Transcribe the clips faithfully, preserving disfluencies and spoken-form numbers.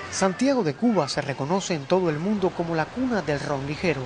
Santiago de Cuba se reconoce en todo el mundo como la cuna del ron ligero.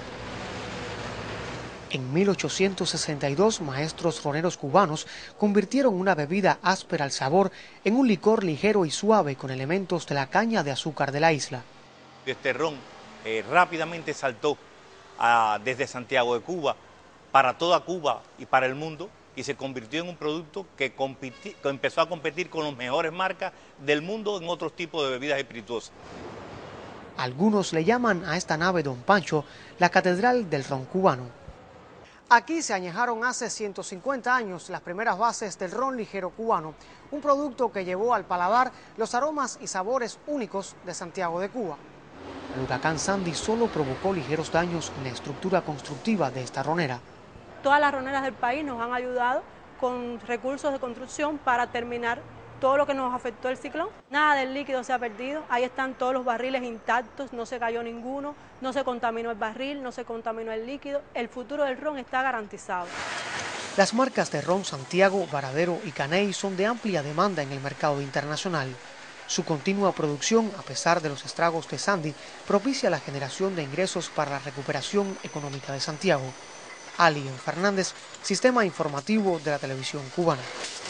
En mil ochocientos sesenta y dos, maestros roneros cubanos convirtieron una bebida áspera al sabor en un licor ligero y suave con elementos de la caña de azúcar de la isla. Este ron eh, rápidamente saltó a, desde Santiago de Cuba para toda Cuba y para el mundo, y se convirtió en un producto que, compiti, que empezó a competir con las mejores marcas del mundo en otros tipos de bebidas espirituosas. Algunos le llaman a esta nave Don Pancho la catedral del ron cubano. Aquí se añejaron hace ciento cincuenta años las primeras bases del ron ligero cubano, un producto que llevó al paladar los aromas y sabores únicos de Santiago de Cuba. El huracán Sandy solo provocó ligeros daños en la estructura constructiva de esta ronera. Todas las roneras del país nos han ayudado con recursos de construcción para terminar todo lo que nos afectó el ciclón. Nada del líquido se ha perdido, ahí están todos los barriles intactos, no se cayó ninguno, no se contaminó el barril, no se contaminó el líquido, el futuro del ron está garantizado. Las marcas de ron Santiago, Varadero y Caney son de amplia demanda en el mercado internacional. Su continua producción, a pesar de los estragos de Sandy, propicia la generación de ingresos para la recuperación económica de Santiago. Alian Fernández, Sistema Informativo de la Televisión Cubana.